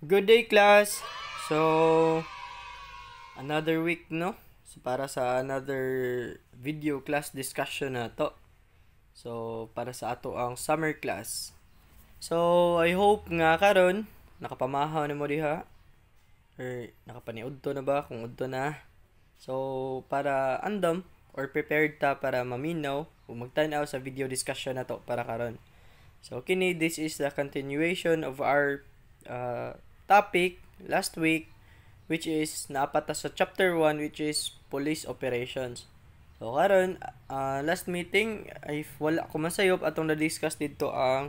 Good day, class. So, another week, no? So, para sa another video class discussion na to. So, para sa ato ang summer class. So, I hope nga karon nakapamahaw na mo diha or nakapaniud to na ba kung udto na. So, para andam or prepared ta para maminaw o magtan-aw sa video discussion na to para karon. So, kini this is the continuation of our topic last week, which is naapata sa chapter 1, which is police operations. So karon last meeting ay wala ko masayop atong na-discuss dito ang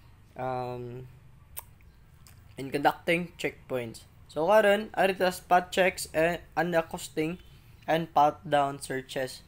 in conducting checkpoints. So karon ari ta spot checks and unaccosting and pat down searches.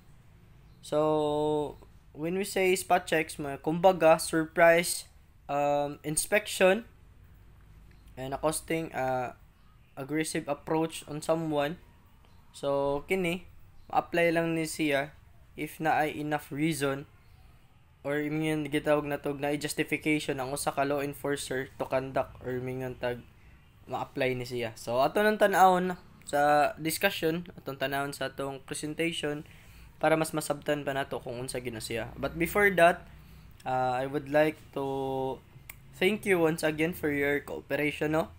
So when we say spot checks, kumbaga surprise inspection and accosting aggressive approach on someone. So kini apply lang ni siya if na ay enough reason or mingon gitawag na tog na justification ang usa ka law enforcer to conduct or mingon tag ma-apply ni siya. So ato nang tan-awon sa discussion, atong tan-awon sa atong presentation para mas masabtan pa nato kung unsa gina siya. But before that, I would like to thank you once again for your cooperation, no?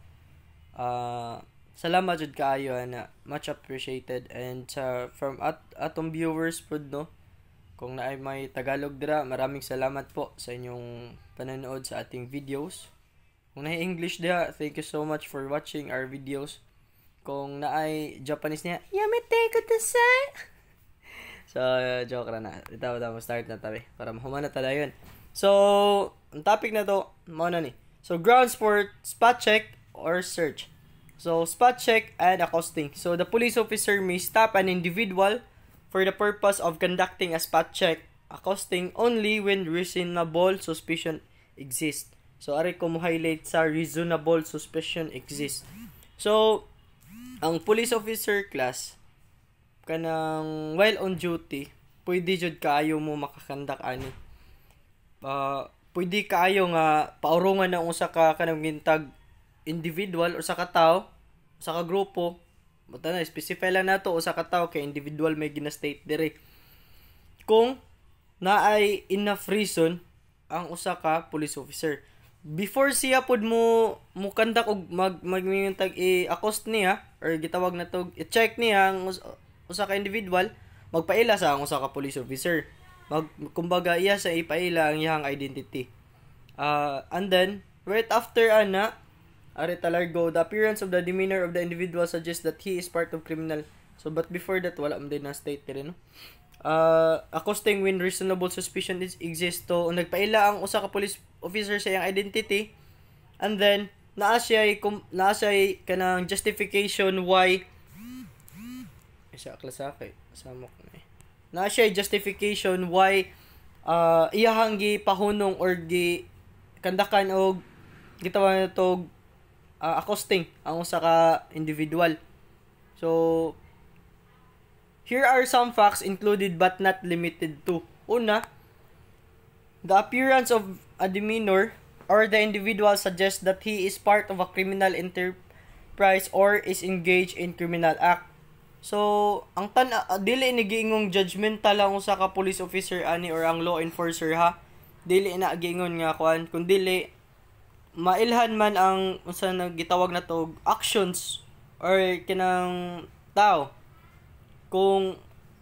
Salamat jud kaayo na much appreciated and from atong viewers pud, no? Kung naay may Tagalog dira, maraming salamat po sa inyong panonood sa ating videos. Kung naay English dira, thank you so much for watching our videos. Kung naay Japanese niya, yamete kudasai. So, joke ra na. Ito mo start na tabi para mahumana ta dayon. So, ang topic na to, mao na ni. So, grounds for spot check or search. So, spot check and accosting. So, the police officer may stop an individual for the purpose of conducting a spot check, accosting only when reasonable suspicion exists. So, ari ko mo highlight sa reasonable suspicion exists. So, ang police officer class, kanang while on duty, pwede jud kaayo mo makakandak ani. Pwede kaayo nga paurungan ng usa ka kanang gintag individual o sa ka tawo, sa ka grupo. Basta na specify lang nato usa ka tawo kay individual may gina-state dire. Kung naay enough reason ang usa ka police officer before siya pud mo kandak og magmingtag i-accost niya or gitawag na to i-check niya ang usa ka individual, magpaila sa ang usa ka police officer. Kumbaga iya sa ipaila ang iyang identity. And then right after ana ari talargo, the appearance of the demeanor of the individual suggests that he is part of criminal. So but before that wala man din na state dire, no? Accosting when reasonable suspicion exists. To nagpaila ang usa ka police officer sa iyang identity, and then naa siya kanang justification why isa klasa kay samok na siya justification why iyahang gipahunong or gi kandakan og gitawag na to accosting ang usa ka individual. So here are some facts included but not limited to. Una, the appearance of a demeanor or the individual suggests that he is part of a criminal enterprise or is engaged in criminal act. So, ang dili ni giingong judgmental lang usa ka police officer ani or ang law enforcer, ha. Dili na giingon nga kuan, kun dili mailhan man ang unsa na gitawag na to actions or kinang tao. Kung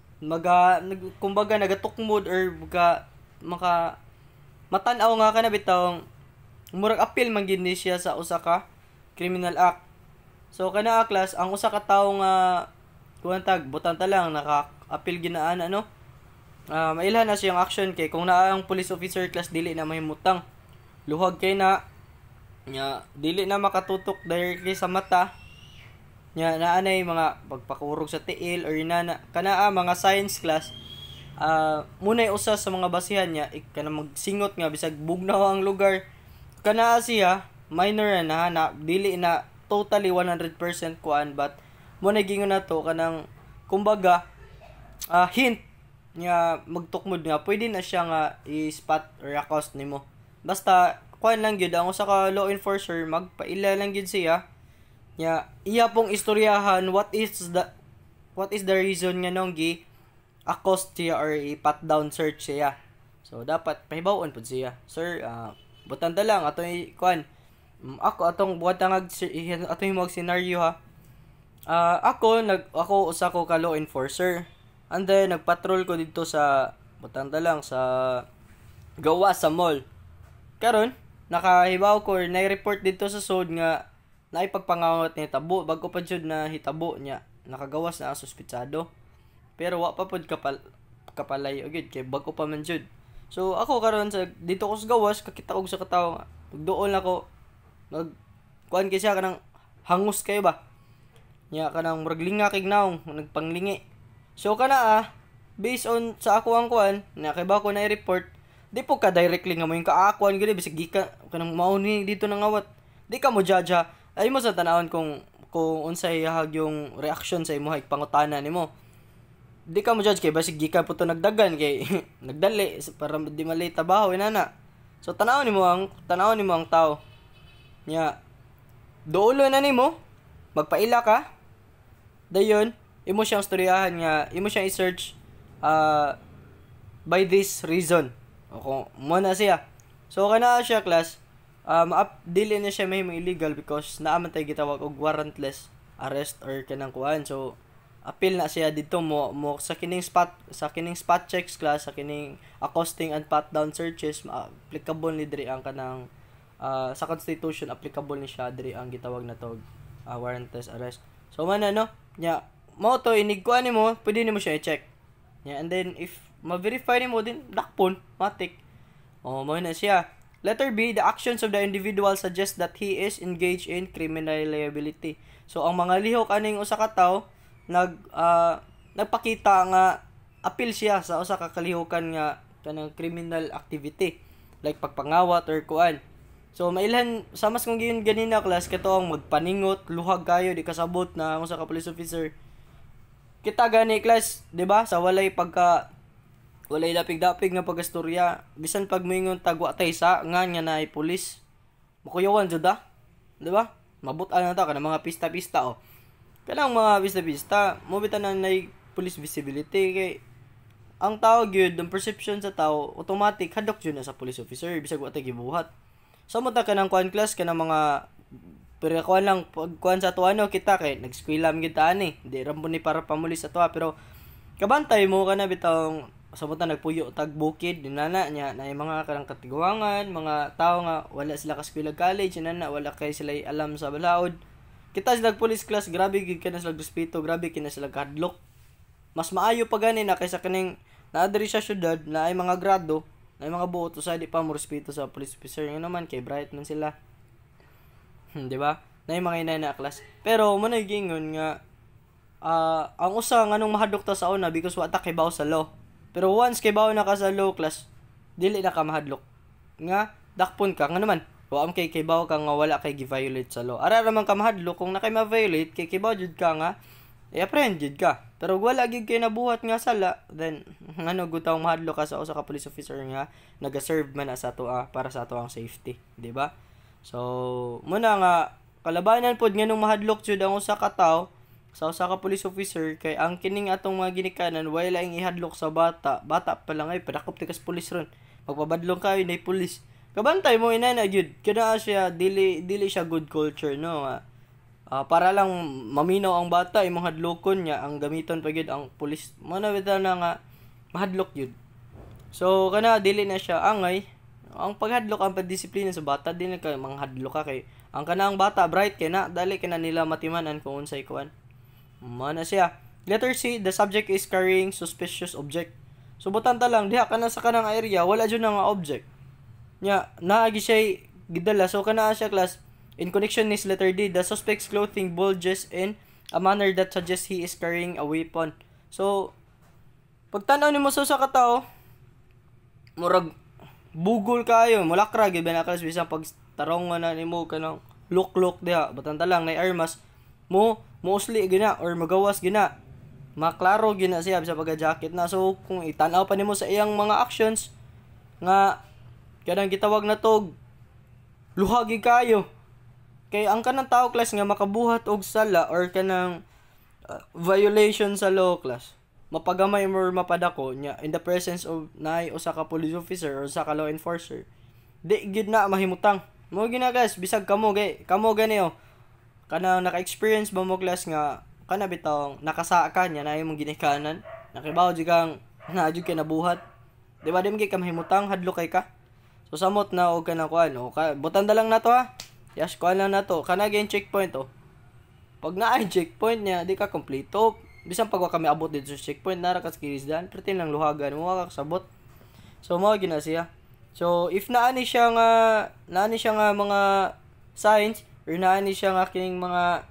kumbaga nagatukmod or maka matan-aw nga kana bitawng murag appeal man gid ni siya sa usa ka criminal act. So kana class ang usa ka tawo nga kuwantag butang ta lang naka-appeal ginaan ano, mailhan na siyang action kay kung naa ang police officer class dili na mahimutang luhag kay na nya dili na makatutok directly sa mata nya naanay mga pagpakurog sa tiil or kana mga science class. Munay usa sa mga basihan niya kana magsingot nga bisag bugnaw ang lugar kana siya minor na dili na totally 100% kuan, but muna gingon na to kanang kumbaga hint nga magtukmod nga pwede na siya nga i-spot or accost nimo. Basta kuan lang gyud ang usa ka law enforcer magpaila lang gyud siya Nya iya pong istoryahan what is the reason nga nung gi accost siya or i-pat down search siya. So dapat pahibawon pud siya. Sir, butan ta lang ato kuan. Ako atong buhatang atong himog scenario ha. Ako usa ko ka law enforcer. And then nagpatrol ko dito sa butan ta lang sa gawa sa mall. Karon nakahibaw ko or na-report dito sa SOD nga naipagpangangot ni hitabo bago pa jud na hitabo niya nakagawas na ang suspitsado. Pero wa pa pod kapalay gyud kay bago pa man jud. So ako karon sa dito ko sa gawas kakita og sa katawo doon ako kuan kay siya kanang hangos kayo ba. Nya kanang murag linga kay naong nagpanglingi. So kana based on sa ako ang kuan na kay ba ko na i-report di po ka directly nga mo yung kaakuan gid bisig gika kanang mauni dito nang awat. Di ka mo judge ay mo sa tanawon kung unsay hag yung reaction sa imo hig pangutana nimo. Di ka mo judge kay basig gikan po to nagdagan kay nagdali para di malay trabaho inana. So tanawon nimo ang tao. Nya duolo na nimo magpaila ka. Dayon imo siyang istoryahan nga imo siyang i-search by this reason. O kung mo na siya. So kana siya class dili na siya mahimong illegal because naaman tay gitawag og warrantless arrest or kanang kuan. So appeal na siya dito mo sa kining spot checks class sa kining accosting and pat down searches applicable ni diri ang kanang sa constitution applicable ni siya diri ang gitawag na tog warrantless arrest. So man no nya mo to inigkuan nimo pwede nimo siya i-check. Yeah, and then if ma-verify nimo din dakpon matik. Mo na siya. Letter B, the actions of the individual suggest that he is engaged in criminal liability. So ang mga lihok aning usa ka tawo nagpakita nga appeal siya sa usa ka kalihukan nga kanang criminal activity like pagpangawat or kuan. So mailhan sa mas kung giyon ganina class katong magpaningot, luhag kayo di kasabot na usa ka police officer. Kita gani class, 'di ba? Sa walay lapig-dapig nga pagastorya, bisan pag moingon tagwa tay sa nga naay pulis. Makuyawan jud di ba? Mabut-an na ta kana mga pista-pista Kanang mga pista-pista, mo bitanan nay police visibility kay ang tao gyud, ang perception sa tao automatic hadok jud na sa police officer bisag wa tay gibuhat. So mo ta kanang kuan class kanang mga pero kuan lang pagkuan sa tuano kita kay nag-squilam gyud ta ani. Di ra mo ni para pamulis sa tuwa pero kabantay mo kana bitong sabutan nagpuyo tag bukid dinana nya na mga kanang katiguangan mga tao nga wala sila ka-eskwela college inana wala kay sila alam sa balaod. Kita sila police class grabe gid kana sila respeto grabe kina sila kadlok. Mas maayo pa gani na kaysa kaning naadiri sa syudad na ay mga grado na ay mga buot sa di pa mo respeto sa police officer nga naman kay bright man sila. Di ba? Na mga inay na class. Pero mo na gingon nga ang usa nganong mahadlok ta sa una because wa ta kay bawo sa law. Pero once kay bawo na ka sa law class, dili na ka mahadlok. Nga dakpon ka nga naman. Wa am kay bawo ka nga wala kay gi-violate sa law. Ara ra man ka mahadlok kung nakay ma-violate kay bawo jud ka nga i-apprehend jud ka. Pero wala gid kay nabuhat nga sala, then ngano gutaw mahadlok ka sa usa ka police officer nga naga-serve man na sa ato para sa ato ang safety, di ba? So, muna nga kalabanan pod nganong mahadlok jud ang usa ka tawo sa usa ka police officer kay ang kining atong mga ginikanan wala ing ihadlok sa bata pa lang ay padakop tikas pulis ron magpabadlong kayo nay pulis kabantay mo ina na gyud kana siya dili siya good culture no para lang maminaw ang bata imong hadlokon niya ang gamiton pa gyud ang pulis mo na bitaw na nga mahadlok gyud so kana dili na siya angay ang paghadlok ang pagdisiplina sa bata dili kay manghadlok ka kay ang kanang bata bright kay na dali kay na nila matimanan kung unsay kuan. Mana siya. Letter C, the subject is carrying suspicious object. So butan ta lang diha kana sa kanang area wala jud nga object. Nya naagi siya gidala so kana siya class in connection with letter D, the suspect's clothing bulges in a manner that suggests he is carrying a weapon. So pagtanaw nimo sa usa ka tawo murag bugol kayo, mulakra gyud na class bisan pag tarongon na nimo kanang look diha butan ta lang nay armas mostly gina or magawas gina maklaro gina siya sa pagka-jacket na so kung itanaw pa nimo sa iyang mga actions nga kanang gitawag na tog luhagi kayo kay ang kanang tao class nga makabuhat og sala or kanang violation sa law class, mapagamay mo or mapadako nya in the presence of naay usa ka police officer or usa ka law enforcer, di gid na mahimutang. Mo gina guys, bisag kamo gani kanang naka-experience ba mo class nga kana bitaw nakasa ka nya na imong ginikanan, nakibaw jud kang naadyo kay nabuhat, di ba? Di man kay ka mahimutang, hadlo kay ka. So samot na og kanang kuan o butan lang na to ha. Yes, kuan lang na to. Kana gain checkpoint oh. Pag naay checkpoint niya, di ka kompleto. Bisan pag wa kami abot dito sa checkpoint, nara ka sa kilisdan, pertin lang luhagan mo ka kasabot. So mao gina siya. So if naani siya nga mga signs or naani siya nga kining mga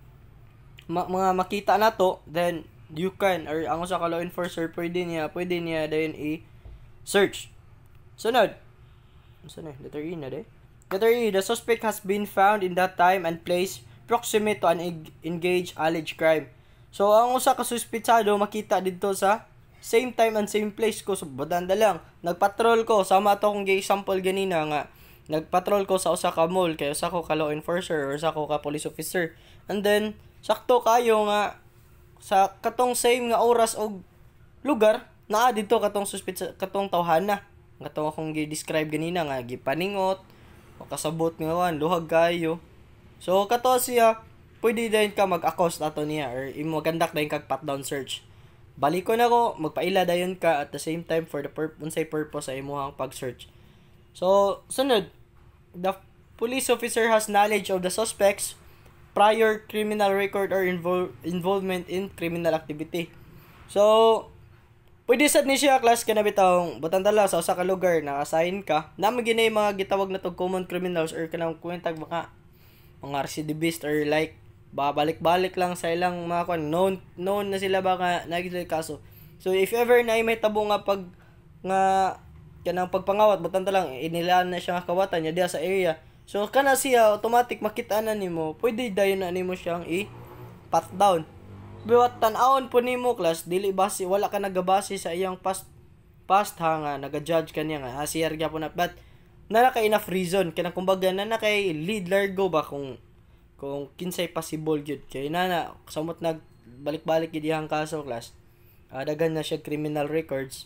makita nato, then you can or ang usa ka law enforcer pwede niya dayon i-search. Sunod. Letter E na de. Letter E, the suspect has been found in that time and place proximate to an engaged alleged crime. So, ang usa ka suspitsado makita dito sa same time and same place ko. So, badanda lang. Nagpatrol ko. Sama to kung example ganina nga. Nagpatrol ko sa usa ka mall. Kaya usa ko ka law enforcer or usa ko ka police officer. And then, sakto kayo nga sa katong same nga oras o lugar, naa dito katong katong tawhana. Katong akong gi-describe ganina nga gipaningot o kasabot nga wan luhag kayo. So kato siya pwede din ka mag-accost ato niya or imo conduct din kag pat down search. Balikon ako magpaila dayon ka at the same time for the unsay purpose sa imong pag-search. So sunod, the police officer has knowledge of the suspect's prior criminal record or involvement in criminal activity. So pwede sad ni siya class kana bitawng butang dala sa usa ka lugar na assign ka na maginay mga gitawag na tog common criminals or kanang kwentag mga recidivist or like babalik-balik lang sa ilang mga known na sila baka nagiging kaso. So if ever na may tabo nga pag nga kanang pagpangawat butang lang inilaan na siya nga kawatan niya diha sa area. So kana siya automatic makita na nimo, pwede dayon na nimo siyang i-pat down. Biwat tan-awon po nimo class dili base wala ka nagabase sa iyang past ha nga naga-judge kaniya nga siyar gyapon na but nara kay enough reason kana kumbaga na kay lead largo ba kung kinsay possible gyud kay na samot nagbalik-balik gid iyang kaso class. Daghan na siya criminal records.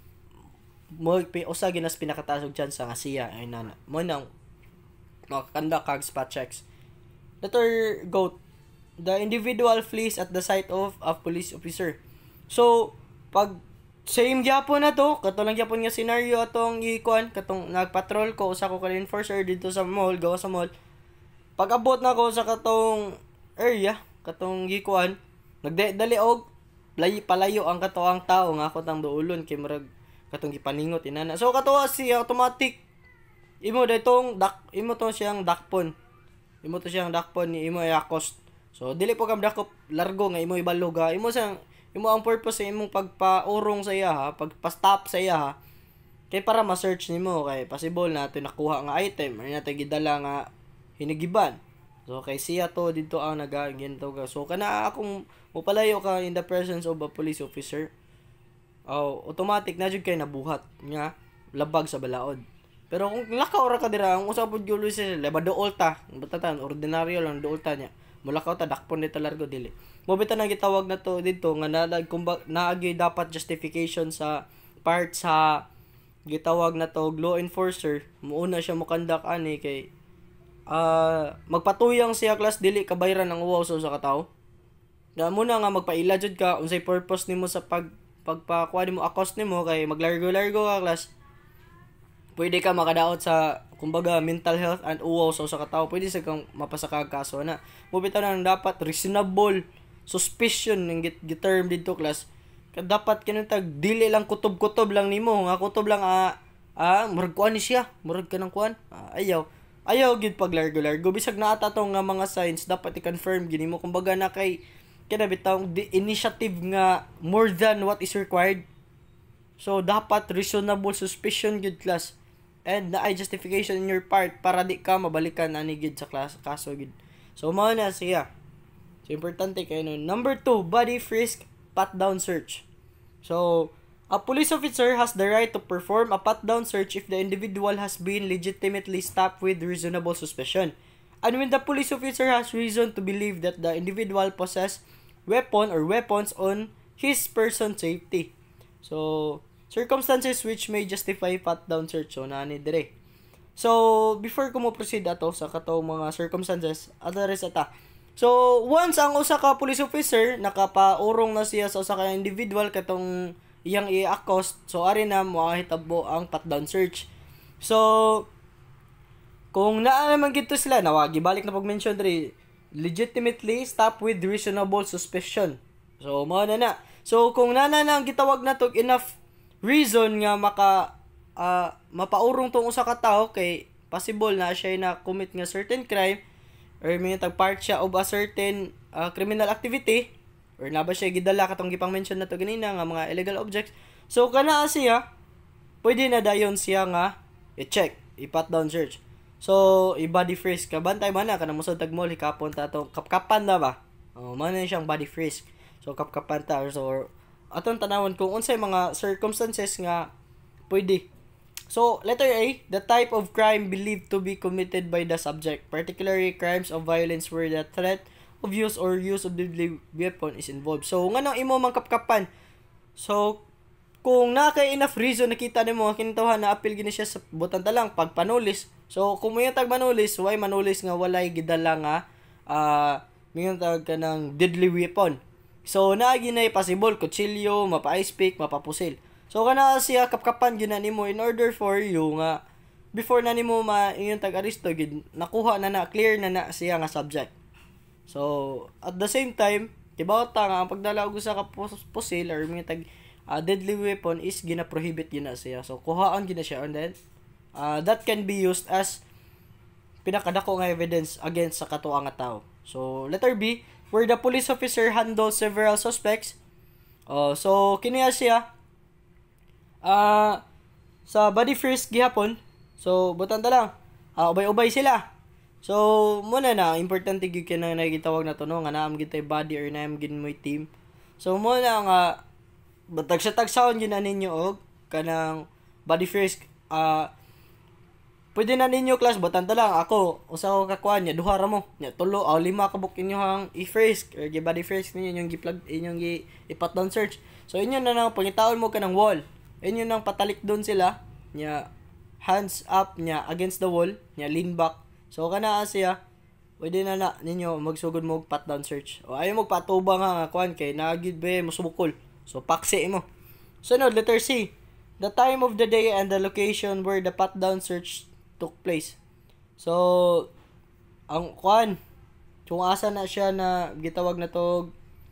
Mo usa ginas pinakataas og chance nga siya ay nana. Mo nang makakanda kag spot checks. Letter goat. The individual flees at the sight of a police officer. So, pag same gyapon na to, katulang gyapon nga scenario atong ikuan, katong nagpatrol ko usa ko ka enforcer dito sa mall, gawa sa mall. Pag abot na ko sa katong area, katong gikuan, nagdali og palayo ang katuang tao nga ako tang duulon kay murag katong gipaningot inana. So katuwa siya automatic imo to siyang dakpon. Imo to siyang dakpon ni imo i-accost. So dili po kam dakop largo nga imo ibaluga. Imo ang purpose sa imong pagpaurong sa iya ha, pagpa-stop sa iya ha. Kay para ma-search nimo kay possible na nakuha nga item or nato gidala nga hinigiban. So kay siya to dito ang nagaginto ka. So kana akong mopalayo ka in the presence of a police officer. Automatic na jud kay nabuhat nga labag sa balaod. Pero kung lakaw ra ka dira ang usa pud gyud sa lebadool ta, batatan ordinaryo lang dool ta niya. Mulakaw ta dakpon dito largo dili. Mobita na gitawag na to dito nga naagi dapat justification sa part sa gitawag na to law enforcer. Muuna siya mo conduct ani kay magpatuyang siya class dili kabayran ang uwaw sa katawo. Da muna nga magpaila jud ka unsay purpose nimo sa pagpakuha nimo accost nimo kay maglargo-largo ka class. Pwede ka makadaot sa kumbaga mental health and uwaw sa katawo. Pwede sa kang mapasakag kaso na. Mubitaw na dapat reasonable suspicion ng giterm dito class. Dapat kinatag dili lang kutob-kutob lang nimo nga kutob lang murag kuan ni siya, murag kanang kuan. Ayaw gid pag largo-largo bisag naata tong nga mga signs dapat i-confirm gid nimo kumbaga na kay kada bitawng the initiative nga more than what is required. So dapat reasonable suspicion gid class. And na justification in your part para di ka mabalikan ani gid sa kaso gid. So mao na siya. So importante kay no. Number 2, body frisk pat down search. So a police officer has the right to perform a pat down search if the individual has been legitimately stopped with reasonable suspicion. And when the police officer has reason to believe that the individual possess weapon or weapons on his person safety. So, circumstances which may justify pat-down search. So, nani dire. So, before ko mo proceed ato sa katong mga circumstances, address ata. So, once ang usa ka police officer nakapaurong na siya sa usa ka individual katong iyang i-accost, so ari na mahitabo ang pat-down search. So, kung naa naman gito sila, nawagi balik na pag-mention diri, legitimately stop with reasonable suspicion. So, mao na. So, kung nana na ang gitawag na to enough reason nga mapaurong tong usa ka tawo kay possible na siya na commit nga certain crime or may tag-part siya of a certain criminal activity or na ba siya gidala katong gipang mention na to ganina nga mga illegal objects. So, kana siya, pwede na dayon siya nga i-check, i-pat down search. So, i-body frisk ka. Bantay man na, kanang musod tagmol, hikapon ta to. Kapkapan na ba? Man na siyang body frisk. So, kapkapan ta. So, atong tanawon kung unsay mga circumstances nga pwede. So, letter A, the type of crime believed to be committed by the subject, particularly crimes of violence where the threat of use or use of deadly weapon is involved. So, nga nang imo mang kapkapan. So, kung nakay enough reason nakita nimo kintuhan na apil gini siya sa butang talang pagpanulis. So kung may tag manulis, why manulis nga walay gidala nga mingon tag kanang deadly weapon. So naa ginay possible kutsilyo, mapa-ice pick, mapapusil. So kana siya kapkapan gyud nimo in order for you nga before na nimo ingon tag aristo gid nakuha na clear na siya nga subject. So at the same time, tibaw ta nga ang pagdala og usa ka pusil or mingon tag deadly weapon is gina-prohibit yun na siya. So, kuhaan gina siya and then that can be used as pinakadako nga evidence against sa katuwa nga tao. So, letter B, where the police officer handles several suspects. So, kiniya siya sa body frisk gihapon. So, butang ta lang. Ubay-ubay sila. So, muna na, importante gyud kay na nagitawag na to no, nga naam gid tay body or naam gid mo team. So, muna nga batag sa tagsaon yun na ninyo og kanang body frisk. Pwede na ninyo class batan ta lang ako usa ko kakuan nya duha ra mo nya tulo o lima ka buk inyo hang i-frisk or body frisk ninyo yung gi-plug inyong i-pat down search. So inyo na nang pangitaon mo kanang wall, inyo nang patalik doon sila nya hands up nya against the wall nya lean back. So kana siya pwede na ninyo magsugod mo og pat down search. O ayo mo patubang nga kuan kay nagid be musubukol. So, paksi mo. Sunod, letter C. The time of the day and the location where the pat-down search took place. So, ang kuan, kung asa na siya na gitawag na to,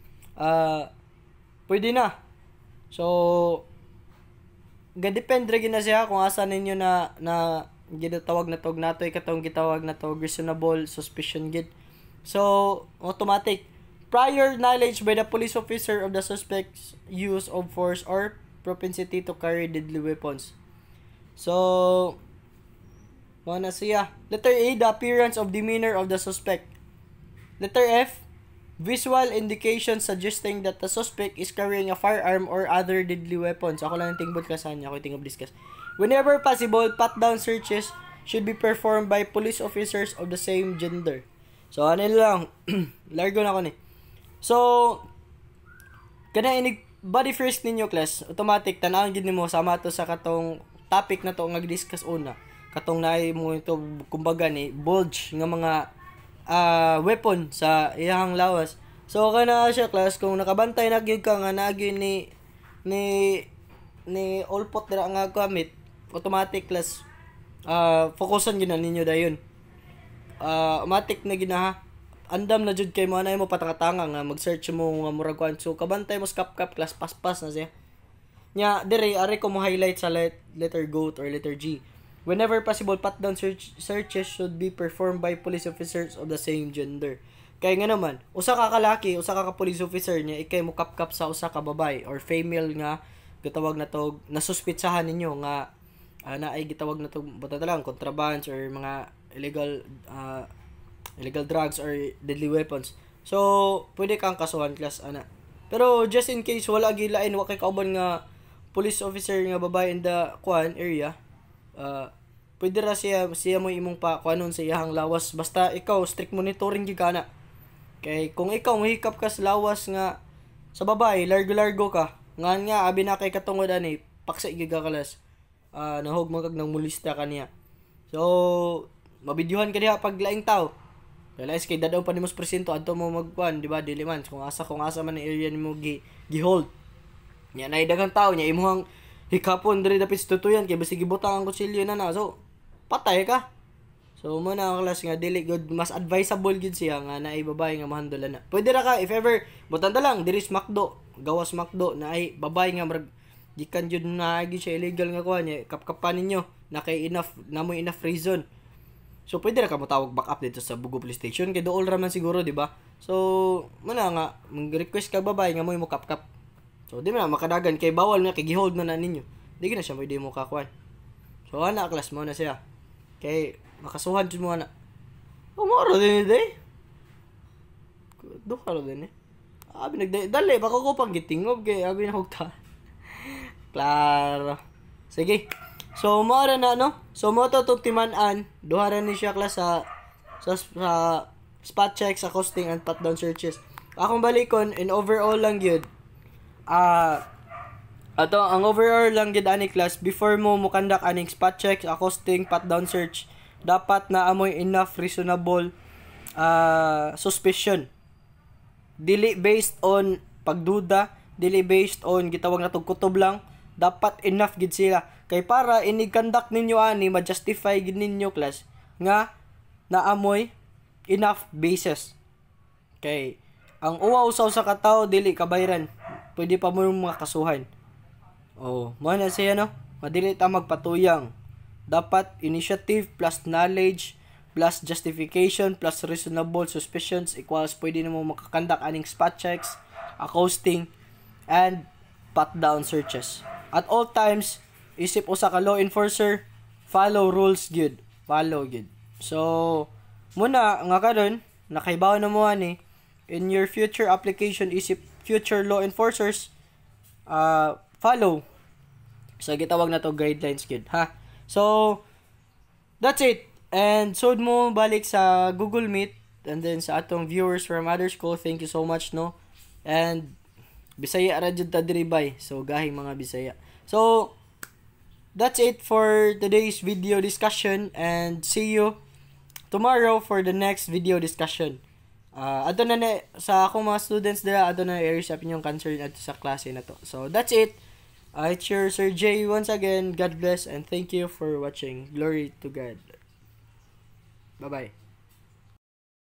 pwede na. So, gadependre gina siya kung asa ninyo na ginatawag na to, natoy katong gitawag na to, reasonable suspicion gid. So, automatic. Prior knowledge by the police officer of the suspect's use of force or propensity to carry deadly weapons. So, mana siya. Letter A, the appearance of demeanor of the suspect. Letter F, visual indications suggesting that the suspect is carrying a firearm or other deadly weapons. Ako lang tingbot ka sa kanya. Ako tingob discuss. Whenever possible, pat-down searches should be performed by police officers of the same gender. So, ano lang. Largo na ako ni. So, kana inig body first ninyo class, automatic tanawon gid nimo sama to sa katong topic na to nga discuss una. Katong naay mo ito kumbaga ni bulge nga mga weapon sa iyang lawas. So kana siya class kung nakabantay na gyud ka nga naagi ni olpot dira nga gamit, automatic class focusan gyud na ninyo dayon. Automatic na ginaha andam na jud kay mo anay mo patangatanga nga mag-search mo nga murag kuan. So kabantay mo kap class paspas na siya. Nya dire are ko mo highlight sa letter GOAT or letter G. Whenever possible, pat-down searches should be performed by police officers of the same gender. Kaya nga naman, usa ka kalaki, usa ka police officer niya, ikay mo kap sa usa ka babae or female nga gitawag na to, nasuspitsahan ninyo nga naay gitawag na to buta lang contrabands or mga illegal drugs or deadly weapons. So, pwede kang kasuhan class ana. Pero just in case wala gilain wa kay kauban nga police officer nga babae in the area, pwede ra siya mo imong pa kuanon sa iyang lawas basta ikaw strict monitoring gyud kana. Kay kung ikaw mohikap ka sa lawas nga sa babae largo-largo ka nga abi na kay katungod ani paksa gyud ka kalas. Nahog magag nang mulista kaniya. So mabidyohan ka diha pag laing tao. Realize kay dadaw pa nimos presento adto mo magkuan, di ba? Dili man kung asa man ang area nimo gi-hold. Nya nay daghang tao nya imong hikapon diri dapit sa tutuyan kay basi gibutang ang kutsilyo na. So patay ka. So mo na ang class nga dili good mas advisable gid siya nga naay babae nga mahandolan na. Pwede ra ka if ever butan lang diri sa McDo, gawas McDo na ay babae nga marag gikan jud na gyud siya illegal nga kuha niya kapkapan ninyo na kay namoy enough reason. So pwede ra ka mo tawag back up dito sa Bugo Police Station kay dool ra man siguro di ba? So mo na nga mag-request ka babae nga mo kapkap. So di man makadagan kay bawal na kay gihold man na ninyo. Di na siya pwede mo kakuan. So ana class mo na siya. Kay makasuhan jud mo ana. Moro din day. Duha ra din eh. Abi nagdali baka ko pang gitingob kay abi na hugta. Klaro. Sige. So mora na no. So mo to timan-an, duha ra ni siya class sa spot checks, accosting and pat down searches. Akong balikon in overall lang gyud. Ato ang overall lang gid ani class before mo conduct aning spot checks, accosting, pat down search, dapat na amoy enough reasonable suspicion. Dili based on pagduda, dili based on gitawag na tog kutob lang, dapat enough gid sila kay para ini-conduct ninyo ani ma-justify gid ninyo class nga naamoy enough basis. Kay ang uwa-usaw sa katawo dili kabayran, pwede pa mo mga kasuhan. Oh, mo na siya no. Madili ta magpatuyang. Dapat initiative plus knowledge plus justification plus reasonable suspicions equals pwede na mo makakandak aning spot checks, accosting, and pat down searches. At all times, isip usa ka law enforcer, follow rules gyud. Follow gyud. So, muna nga karon nakaibaw na mo ani in your future application isip future law enforcers follow sa gitawag na to guidelines gyud ha. So that's it. And sud mo balik sa Google Meet and then sa atong viewers from other school, thank you so much no. And Bisaya ra jud ta diri bay. So gahing mga Bisaya. So that's it for today's video discussion and see you tomorrow for the next video discussion. Ato na sa akong mga students dira ato na i-share sa inyong concern ato sa klase na to. So that's it. It's your Sir Jay once again. God bless and thank you for watching. Glory to God. Bye-bye.